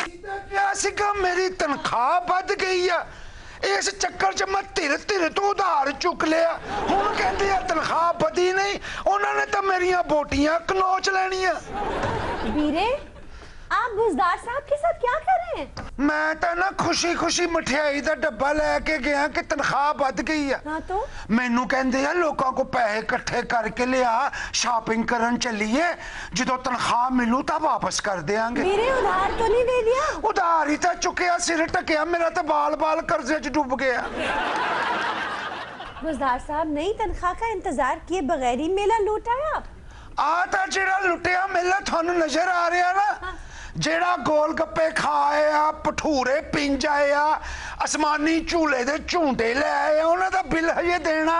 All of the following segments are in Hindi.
क्या सीगा मेरी तनख्वाह बढ़ गई है इस चक्कर च मैं धिर धिर तो उधार चुक लिया हुण कहंदे आ तनख्वाह बढ़ी नहीं उन्होंने तो मेरिया बोटियां कनोच लेनियां। वीरे आप बुजदार साहब के साथ क्या कर रहे हैं? मैं तो ना खुशी खुशी मिठाई का डब्बा लेके गया कि तनख्वाह बढ़ गई है। हाँ तो मैनू कहंदे आ लोगों को पैसे इकट्ठे करके लिया शॉपिंग करन चलिए जो तनख्वाह मिलू तो वापस कर देंगे। वीरे उधार तो नहीं दे दिया? उधार ही तो चुकया सिर टकया मेरा तो बाल बाल कर्जे च डूब गया। बुजदार साहब नई तनख्वाह का इंतजार किए बगैर ही मेला लूटा आप? आ तो जेड़ा लुटिया मेला थानू नजर आ रहा ना हाँ। जेड़ा गोल गप्पे खाए आ भठूरे पिंज आए आ आसमानी झूले दे झूंटे ले आए उन्हां दा बिल हजे देना।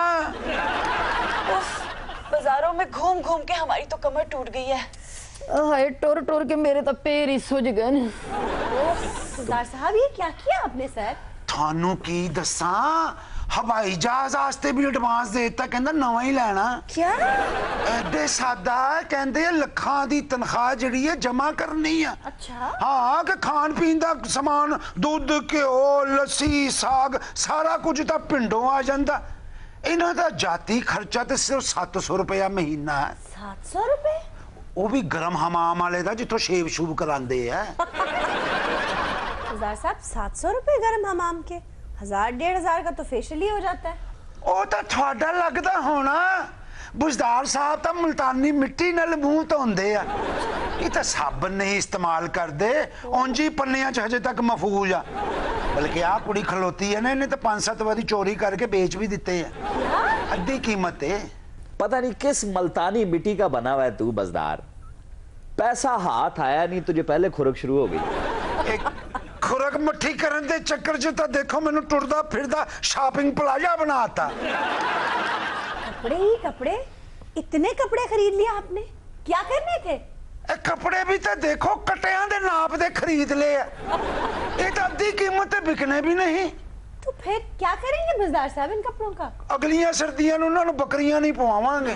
बाजारों में घूम घूम के हमारी तो कमर टूट गई है। हाय टोर टोर के मेरे तो पैर ही सुज गए। बुजदार साहब ये क्या किया आपने सर? थानू की दसा हवाई जहाज आस्ते भी एडवांस देता कहंदा नवा ही लेना। क्या? एडे सादा कहंदे लखां दी तनख्वाह जिहड़ी है जमा करनी है। अच्छा हाँ कि खान पीन का समान दूध घ्यो लस्सी साग सारा कुछ तो पिंडों आ जाता इन्हां दा जाती खर्चा तो सिर्फ 700 रुपया महीना है। 700 रुपए? वो भी गर्म हमाम वाले दा जिथों शेव शूब करांदे है। बुजदार साहब 700 रुपए गर्म हमाम के 1000-1500 का तो फेशियल ही हो जाता है। ਉਹ ਤਾਂ ਤੁਹਾਡਾ ਲੱਗਦਾ ਹੋਣਾ बुजदार साहब तो मुल्तानी मिट्टी नाल मूंह धोंदे आ ये तो साबन नहीं इस्तेमाल करते उंज ही पन्नियां च हजे तक महफूज आ बल्कि आ कुड़ी खलोती है ना इन्हें तो 5-7 वारी चोरी करके बेच भी दिते हैं अद्धी कीमत है। पता नहीं किस मुल्तानी मिट्टी का बना हुआ है तू बजदार पैसा हाथ आया नहीं तुझे पहले खुरक शुरू हो गई। एक खुरक मट्ठी करन दे चक्कर च तो देखो मैनू टुरदा फिरदा शॉपिंग प्लाजा बनाता। कपड़े ही कपड़े इतने कपड़े खरीद लिया आपने क्या करने थे? कपड़े भी तो देखो कटियां दे नाप दे खरीद ले ये तो अद्धी कीमत बिकने भी नहीं। तो फिर क्या करेंगे बुजदार साहब इन कपड़ों का? अगलियां सर्दियां नूं उन्हां नूं बकरियां नहीं पवावांगे।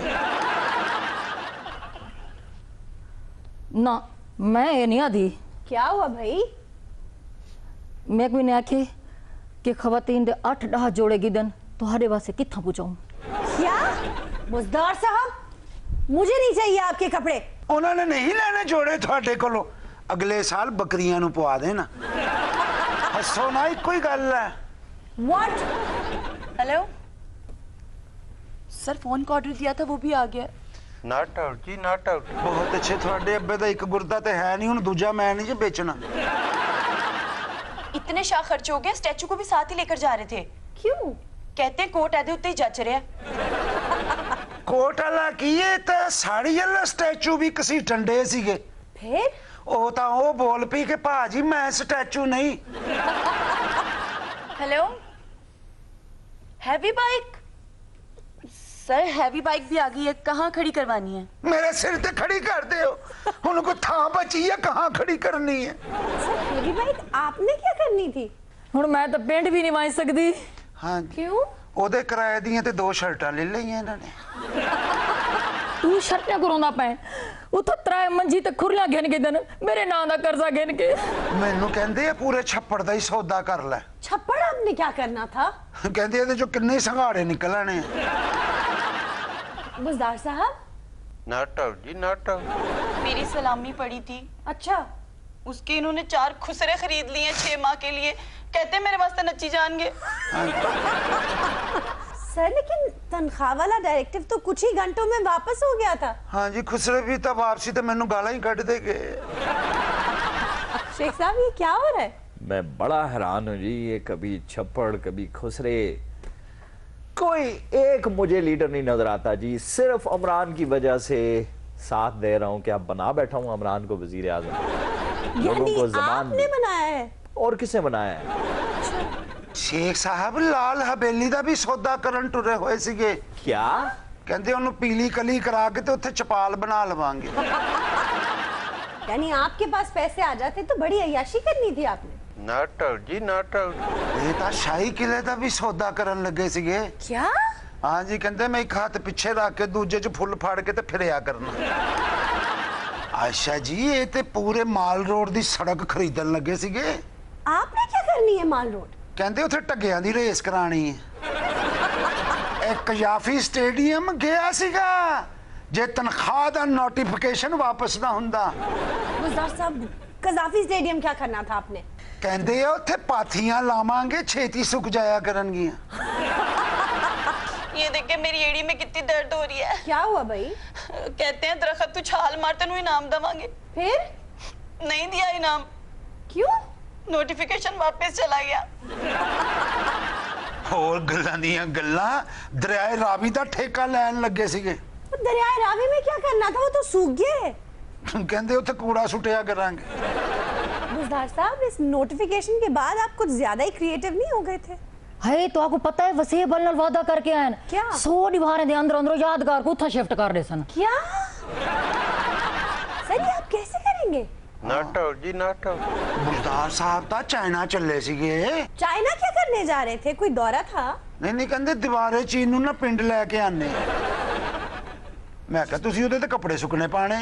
ना मैं ये नहीं आदी। क्या हुआ भाई? मैं कोई ने आखे कि खवातीन दे 8-10 जोड़े गिदन तुम्हारे वास्ते कित्थां पूछाऊं। क्या? बुजदार साहब मुझे नहीं चाहिए आपके कपड़े। उन्होंने नहीं लेने जोड़े थोड़े कोलों अगले साल बकरियां नूं पवा देना। हसो ना इको ही गल है। What? हेलो सर फोन का ऑर्डर दिया था वो भी आ गया। नॉट आउट जी नॉट आउट। बहुत अच्छे थोड़े अब्बे दा एक गुर्दा ते है नहीं हुण दूजा मैं नहीं जी बेचना। इतने शाह खर्च हो गए स्टैचू को भी साथ ही लेकर जा रहे थे। क्यों? कहते हैं कोट आधे उत्ते ही जच रहा। कोट वाला की है ते साड़ी वाला स्टैचू भी किसी टंडे सीगे। फिर? ओ ता ओ बोल पी के भाजी मैं स्टैचू नहीं। Hello heavy bike sir heavy bike भी आ गई है कहाँ खड़ी करवानी है? मेरे सिर ते खड़ी कर दे हुण कोई थां बची है कहाँ खड़ी करनी है? सर हेवी बाइक आपने क्या करनी थी? हुण मैं तो पेंट भी नहीं वाई सकदी। हाँ क्यों? ओदे किराए दियां ते 2 शर्टां ले लईयां इन्होंने। तू शर्टें करोंदा पे उतो त्राए मंजी ते खुरियां गिन के दिन मेरे नां दा कर्जा गिन के मैनू कहंदे पूरे छप्पड़ दा ही सौदा कर ले। छप्पड़ आपने क्या करना था? कहंदे इहदे चों किन्ने संघाड़े निकलने। बुजदार साहब नॉट आउट जी नॉट आउट। मेरी सलामी पड़ी थी। अच्छा उसके इन्होंने 4 खुसरे खरीद लिए 6 माह के लिए कहते मेरे वास्ते नच्ची जाएंगे। सर लेकिन तनख्वाह वाला डायरेक्टिव तो कुछ ही घंटों में वापस हो गया था। हाँ जी खुसरे भी तो वापसी तो मैनू गाला ही कट दे गए। शेख साहब ये क्या हो रहा है? मैं बड़ा हैरान हूँ जी ये कभी छप्पड़ कभी खुसरे कोई एक मुझे लीडर नहीं नजर आता जी सिर्फ इमरान की वजह से साथ दे रहा हूँ कि आप बना बैठा हूँ इमरान को वजीर आज़म। यानी आपने बनाया है? और किसने बनाया है? शेख साहब लाल हवेली दा भी सौदा करन टुरे होए सीगे। क्या कहंदे ओनू पीली कली करा के ते उत्थे चपाल बना लवांगे। यानी आपके पास पैसे आ जाते तो बड़ी अय्याशी करनी थी आपने। नॉट आउट जी नॉट आउट। ये ता शाही किले दा भी सौदा करन लगे सीगे। क्या? हाँ जी कहंदे मैं एक हाथ पीछे रख के दूजे च फुल फाड़ के ते फिरया करना। आयशा जी ये ते पूरे माल रोड दी सड़क खरीदन लगे सीगे। आपने क्या करनी है माल रोड? कहंदे उथे टग्गियां दी रेस करानी है। एक कजाफी स्टेडियम गया सीगा जे तनख्वाह दा नोटिफिकेशन वापस ना हुंदा। गुजदार साहब कजाफी स्टेडियम क्या करना था आपने? कहंदे उथे पाथियां लावांगे छेती सुक जाया करनगियां। ये देख के मेरी एड़ी में कितनी दर्द हो रही है। क्या हुआ भाई? कहते हैं दरख्त तू छाल मार तेनू इनाम दवांगे। फिर नहीं दिया इनाम। क्यों? नोटिफिकेशन वापस चला गया। और गल्लां दियां गल्लां दरियाए रावी दा ठेका लैन लगे सीगे। तो दरियाए रावी में क्या करना था? वो तो सूख गए। कहंदे उथे कूड़ा सुटिया करांगे। गुजदार साहब इस नोटिफिकेशन के बाद आप कुछ ज्यादा ही क्रिएटिव नहीं हो गए थे? है तो आपको पता है वसीय बनल वादा करके आए न क्या? 100 निभाने दे अंदर अंदर यादगार को उठा शिफ्ट कर दे सन। क्या सर ये आप कैसे करेंगे? नाटक जी नाटक। बुजदार साहब ता चाइना चले सीगे। चाइना क्या करने जा रहे थे? कोई दौरा था? नहीं कहंदे दीवारे चीन नू ना पिंड लेके आने। मैं कहा तुसी उहदे ते कपड़े सुकने पाने।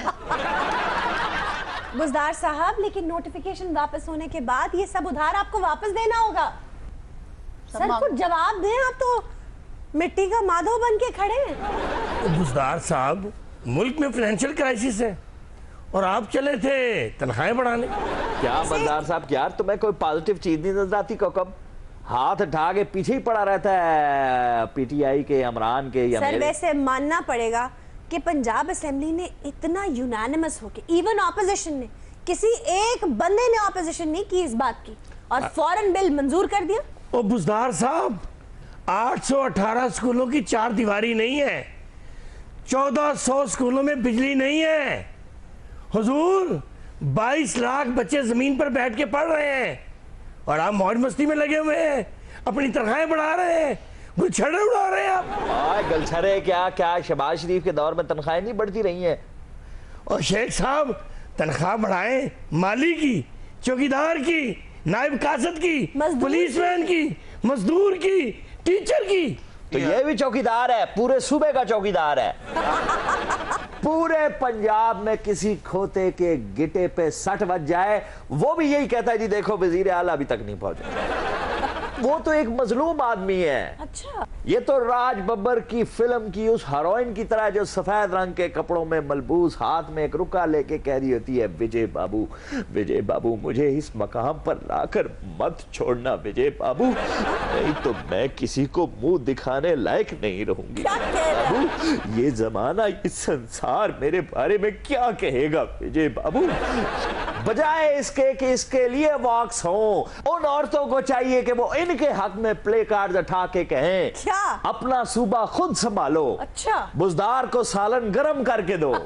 गुजदार साहब लेकिन नोटिफिकेशन वापस होने के बाद ये सब उधार आपको वापस देना होगा। सर कुछ जवाब दें, आप तो मिट्टी का माधव बन के खड़े हैं। बुजदार साहब मुल्क में फाइनेंशियल क्राइसिस है और आप चले थे तनख्वाहें बढ़ाने। क्या बंदार साहब यार तुम्हें कोई पॉजिटिव चीज नहीं नजर आती? कोकब हाथ उठा के पीछे ही पड़ा रहता है पीटीआई के, इमरान के या सर मेरे। वैसे मानना पड़ेगा कि पंजाब असेंबली ने इतना यूनानिमस होके, इवन ऑपोजिशन ने, किसी एक बंदे ने ऑपोजिशन नहीं की इस बात की और फौरन बिल मंजूर कर दिया। ओ बुजदार साहब 818 स्कूलों की 4 दीवारी नहीं है, 1400 स्कूलों में बिजली नहीं है। हुजूर 22 लाख बच्चे जमीन पर बैठ के पढ़ रहे हैं और आप मौज मस्ती में लगे हुए हैं, अपनी तनख्वाहें बढ़ा रहे हैं, गुलछड़े उड़ा रहे हैं आप। गलछरे क्या क्या शहबाज शरीफ के दौर में तनख्वाहें नहीं बढ़ती रही हैं। और शेख साहब तनख्वाह बढ़ाएं माली की, चौकीदार की, नायब कासद की, पुलिसमैन की, मजदूर की, टीचर की। तो ये भी चौकीदार है, पूरे सूबे का चौकीदार है। पूरे पंजाब में किसी खोते के गिटे पे 60 बज जाए वो भी यही कहता है जी देखो वजीर आला अभी तक नहीं पहुंचे। वो तो एक मजलूम आदमी है। अच्छा ये तो राज बब्बर की फिल्म की उस हीरोइन की तरह जो सफेद रंग के कपड़ों में मलबूस हाथ में एक रुका लेके कह रही होती है विजय बाबू मुझे इस मकाम पर लाकर मत छोड़ना विजय बाबू, नहीं तो मैं किसी को मुंह दिखाने लायक नहीं रहूंगी। बाबू ये जमाना ये संसार मेरे बारे में क्या कहेगा विजय बाबू। बजाय इसके कि इसके लिए वॉक्स हों, उन औरतों को चाहिए कि वो इनके हक में प्ले कार्ड उठा के कहें क्या? अपना सूबा खुद संभालो। अच्छा बुजदार को सालन गरम करके दो।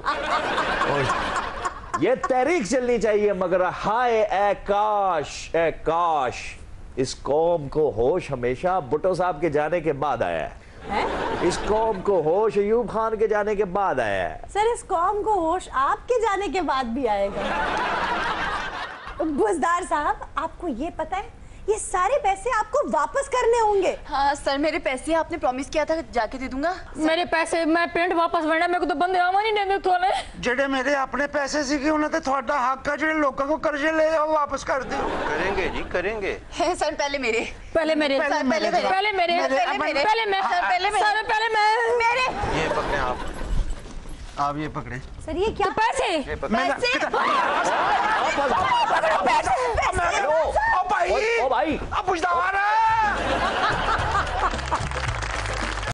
ये तहरीक चलनी चाहिए मगर हाय ए काश इस कौम को होश हमेशा भुट्टो साहब के जाने के बाद आया है। इस कौम को होश अयूब खान के जाने के बाद आया है। सर इस कौम को होश आपके जाने के बाद भी आएगा। बुजदार साहब आपको ये पता है ये सारे पैसे आपको वापस करने होंगे। हाँ सर मेरे पैसे आपने प्रॉमिस किया था जाके दे दूंगा। मेरे पैसे मैं पेंट वापस करना, मेरे को तो बंदे आवा नहीं देंगे थोड़े। ਜਿਹੜੇ ਮੇਰੇ ਆਪਣੇ ਪੈਸੇ ਸੀਗੇ ਉਹਨਾਂ ਤੇ ਤੁਹਾਡਾ ਹੱਕ ਆ, ਜਿਹੜੇ ਲੋਕਾਂ ਕੋ ਕਰਜ਼ੇ ਲਏ ਉਹ ਵਾਪਸ ਕਰ ਦਿਓ। करेंगे जी करेंगे। सर पहले मेरे पहले मेरे पहले मेरे, पहले मेरे पहले मैं सर पहले मैं मेरे ये पकड़े आप ये पकड़े। सर ये क्या? पैसे मैं